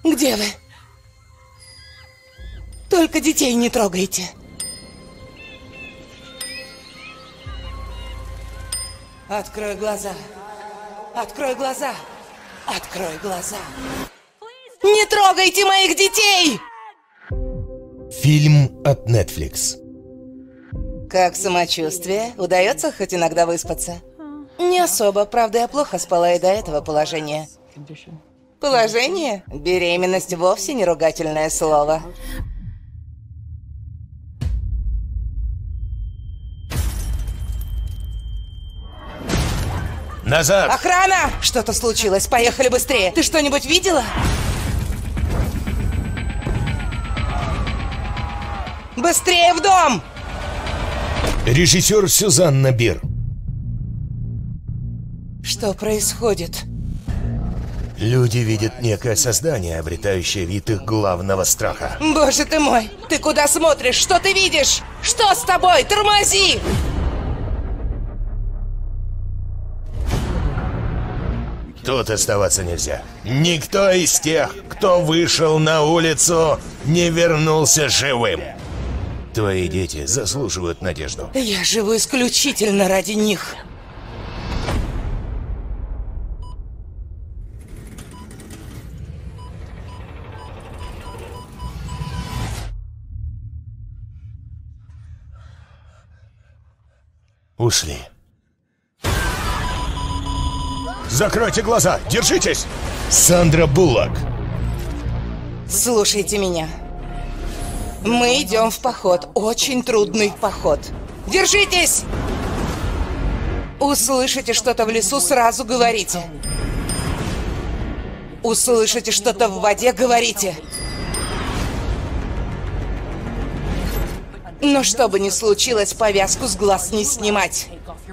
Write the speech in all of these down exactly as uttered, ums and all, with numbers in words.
Где вы? Только детей не трогайте. Открой глаза. Открой глаза. Открой глаза. Не трогайте моих детей! Фильм от Netflix. Как самочувствие? Удается хоть иногда выспаться? Не особо, правда, я плохо спала и до этого положения. Положение? Беременность вовсе не ругательное слово. Назад! Охрана! Что-то случилось, поехали быстрее. Ты что-нибудь видела? Быстрее в дом! Режиссер Сюзанна Бир. Что происходит? Люди видят некое создание, обретающее вид их главного страха. Боже ты мой! Ты куда смотришь? Что ты видишь? Что с тобой? Тормози! Тут оставаться нельзя. Никто из тех, кто вышел на улицу, не вернулся живым. Твои дети заслуживают надежду. Я живу исключительно ради них. Ушли. Закройте глаза! Держитесь! Сандра Буллок. Слушайте меня. Мы идем в поход. Очень трудный поход. Держитесь! Услышите что-то в лесу, сразу говорите. Услышите что-то в воде, говорите. Но что бы ни случилось, повязку с глаз не снимать.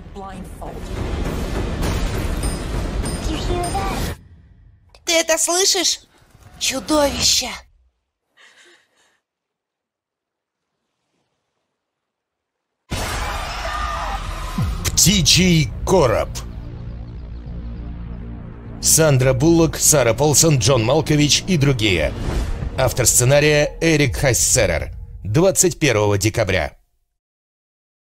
Ты это слышишь? Чудовище! Птичий короб. Сандра Буллок, Сара Полсон, Джон Малкович и другие. Автор сценария Эрик Хассерер. двадцать первого декабря.